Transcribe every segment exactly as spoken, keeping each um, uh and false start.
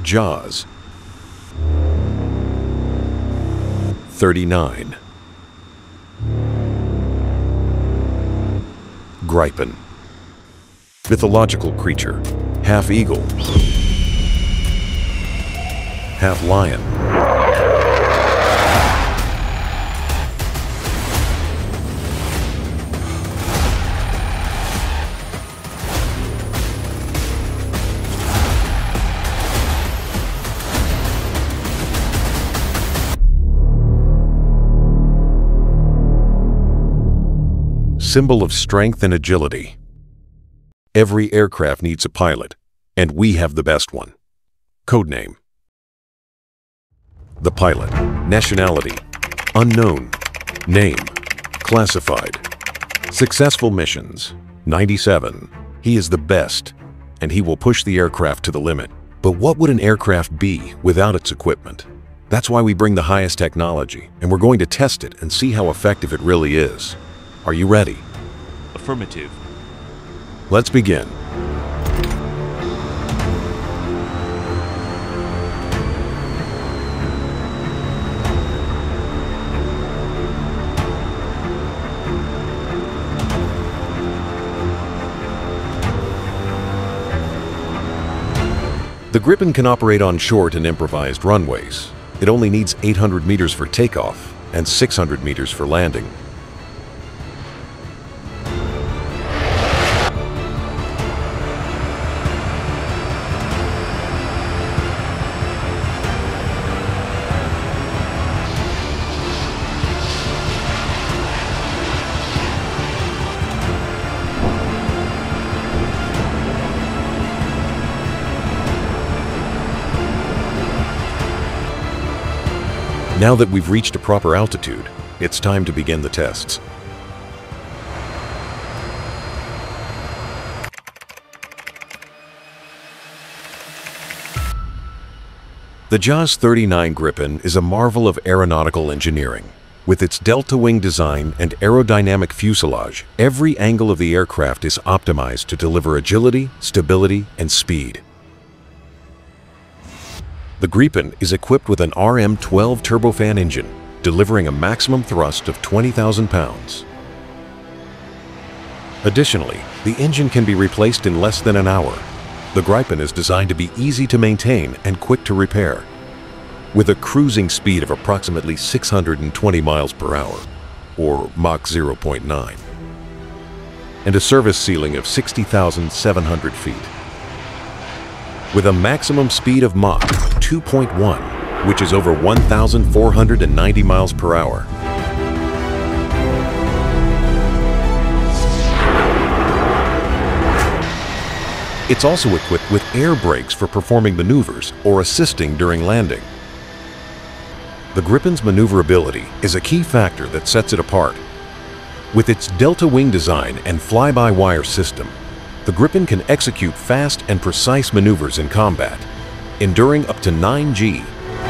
Jaws. thirty-nine. Gripen. Mythological creature, half eagle, half lion. Symbol of strength and agility. Every aircraft needs a pilot, and we have the best one. Codename. The pilot. Nationality. Unknown. Name. Classified. Successful missions. ninety-seven. He is the best, and he will push the aircraft to the limit. But what would an aircraft be without its equipment? That's why we bring the highest technology, and we're going to test it and see how effective it really is. Are you ready? Affirmative. Let's begin. The Gripen can operate on short and improvised runways. It only needs eight hundred meters for takeoff and six hundred meters for landing. Now that we've reached a proper altitude, it's time to begin the tests. The Jaws thirty-nine Gripen is a marvel of aeronautical engineering. With its delta wing design and aerodynamic fuselage, every angle of the aircraft is optimized to deliver agility, stability, and speed. The Gripen is equipped with an R M twelve turbofan engine, delivering a maximum thrust of twenty thousand pounds. Additionally, the engine can be replaced in less than an hour. The Gripen is designed to be easy to maintain and quick to repair. With a cruising speed of approximately six hundred twenty miles per hour, or Mach zero point nine, and a service ceiling of sixty thousand seven hundred feet. With a maximum speed of Mach two point one, which is over one thousand four hundred ninety miles per hour. It's also equipped with air brakes for performing maneuvers or assisting during landing. The Gripen's maneuverability is a key factor that sets it apart. With its delta wing design and fly-by-wire system, the Gripen can execute fast and precise maneuvers in combat, enduring up to nine G.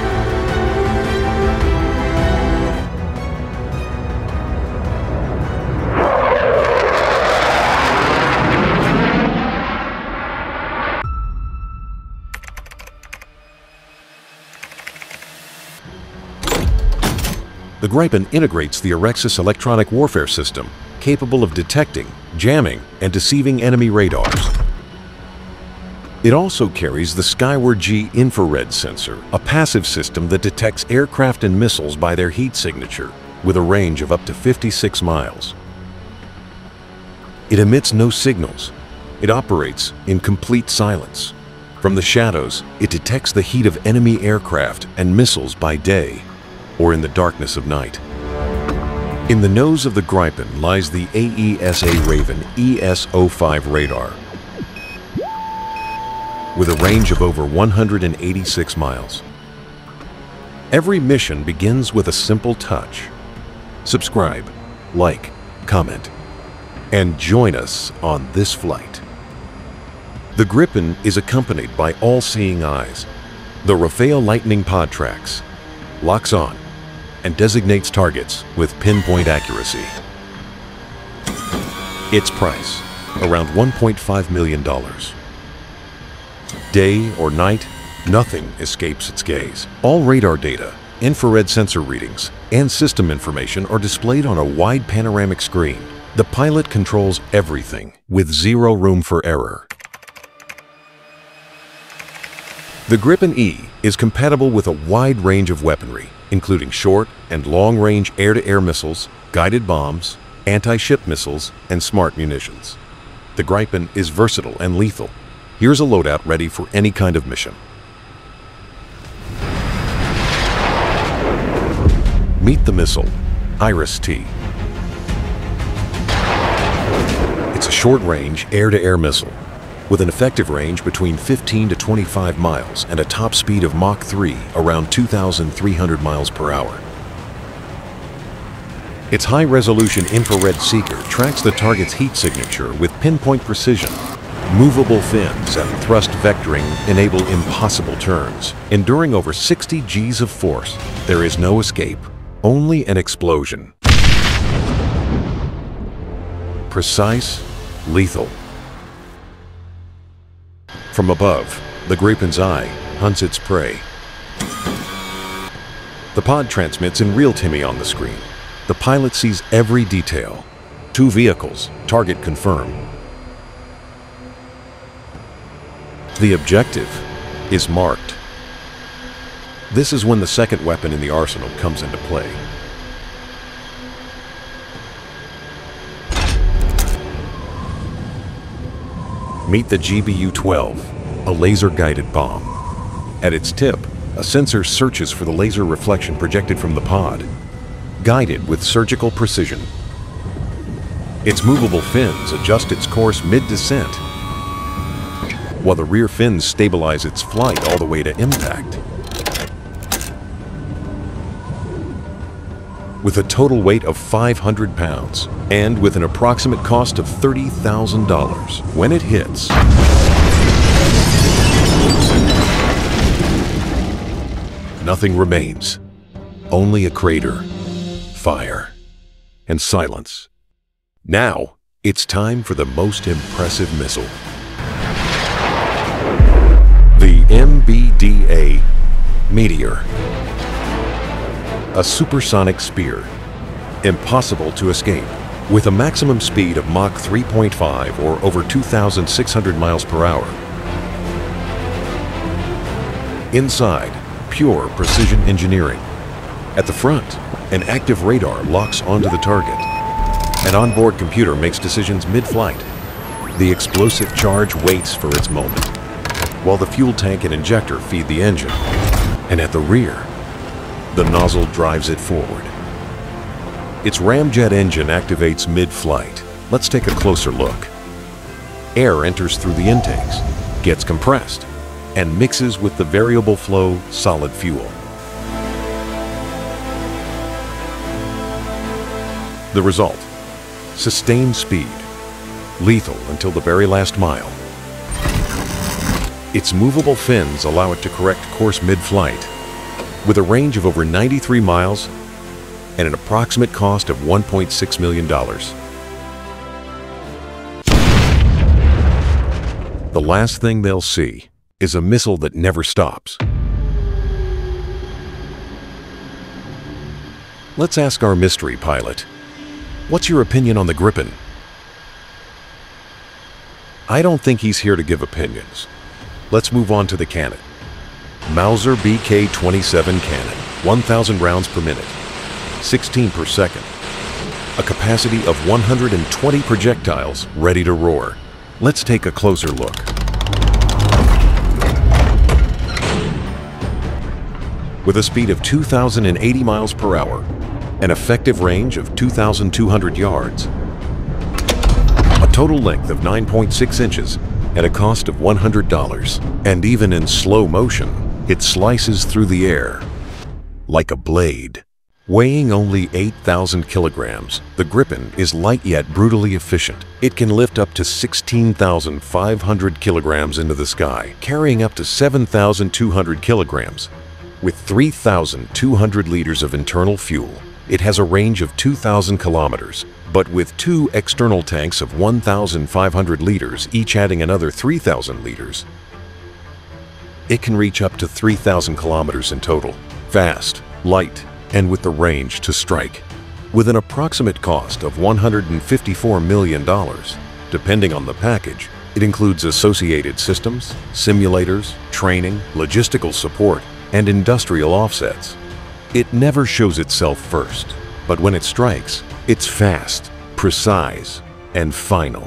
The Gripen integrates the Arexis electronic warfare system, capable of detecting, jamming, and deceiving enemy radars. It also carries the Skyward G infrared sensor, a passive system that detects aircraft and missiles by their heat signature, with a range of up to fifty-six miles. It emits no signals. It operates in complete silence. From the shadows, it detects the heat of enemy aircraft and missiles by day, or in the darkness of night. In the nose of the Gripen lies the A E S A Raven E S zero five radar, with a range of over one hundred eighty-six miles. Every mission begins with a simple touch. Subscribe, like, comment, and join us on this flight. The Gripen is accompanied by all-seeing eyes. The Rafael Lightning pod tracks, locks on, and designates targets with pinpoint accuracy. Its price, around one point five million dollars. Day or night, Nothing escapes its gaze. All radar data, infrared sensor readings, and system information are displayed on a wide panoramic screen. The pilot controls everything with zero room for error. The Gripen E is compatible with a wide range of weaponry, including short and long-range air-to-air missiles, guided bombs, anti-ship missiles, and smart munitions. The Gripen is versatile and lethal. Here's a loadout ready for any kind of mission. Meet the missile, Iris T. It's a short-range air-to-air missile with an effective range between fifteen to twenty-five miles and a top speed of Mach three around two thousand three hundred miles per hour. Its high-resolution infrared seeker tracks the target's heat signature with pinpoint precision. Movable fins and thrust vectoring enable impossible turns. Enduring over sixty G's of force, there is no escape, only an explosion. Precise, lethal. From above, the Gripen's eye hunts its prey. The pod transmits in real-time on the screen. The pilot sees every detail. Two vehicles, target confirmed. The objective is marked. This is when the second weapon in the arsenal comes into play. Meet the G B U twelve, a laser-guided bomb. At its tip, a sensor searches for the laser reflection projected from the pod, guided with surgical precision. Its movable fins adjust its course mid-descent, while the rear fins stabilize its flight all the way to impact. With a total weight of five hundred pounds and with an approximate cost of thirty thousand dollars, when it hits, nothing remains, only a crater, fire, and silence. Now, it's time for the most impressive missile. The M B D A Meteor. A supersonic spear, impossible to escape. With a maximum speed of Mach three point five or over two thousand six hundred miles per hour. Inside, pure precision engineering. At the front, an active radar locks onto the target. An onboard computer makes decisions mid-flight. The explosive charge waits for its moment, while the fuel tank and injector feed the engine. And at the rear, the nozzle drives it forward. Its ramjet engine activates mid-flight. Let's take a closer look. Air enters through the intakes, gets compressed, and mixes with the variable flow solid fuel. The result: sustained speed, lethal until the very last mile. Its movable fins allow it to correct course mid-flight, with a range of over ninety-three miles and an approximate cost of one point six million dollars. The last thing they'll see is a missile that never stops. Let's ask our mystery pilot, what's your opinion on the Gripen? I don't think he's here to give opinions. Let's move on to the cannon. Mauser B K twenty-seven cannon, one thousand rounds per minute, sixteen per second. A capacity of one hundred twenty projectiles ready to roar. Let's take a closer look. With a speed of two thousand eighty miles per hour, an effective range of two thousand two hundred yards, a total length of nine point six inches, and a cost of one hundred dollars. And even in slow motion, it slices through the air like a blade. Weighing only eight thousand kilograms, the Gripen is light yet brutally efficient. It can lift up to sixteen thousand five hundred kilograms into the sky, carrying up to seven thousand two hundred kilograms. With three thousand two hundred liters of internal fuel, it has a range of two thousand kilometers, but with two external tanks of one thousand five hundred liters, each adding another three thousand liters, It can reach up to three thousand kilometers in total, fast, light, and with the range to strike. With an approximate cost of one hundred fifty-four million dollars, depending on the package, it includes associated systems, simulators, training, logistical support, and industrial offsets. It never shows itself first, but when it strikes, it's fast, precise, and final.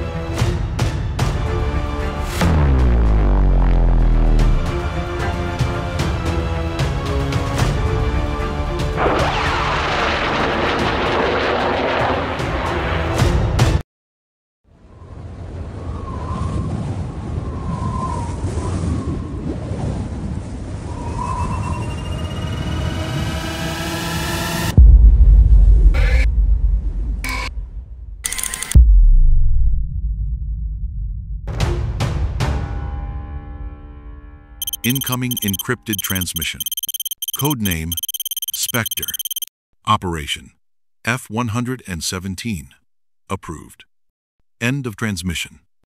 Incoming encrypted transmission. Codename Spectre. Operation F one hundred seventeen. Approved. End of transmission.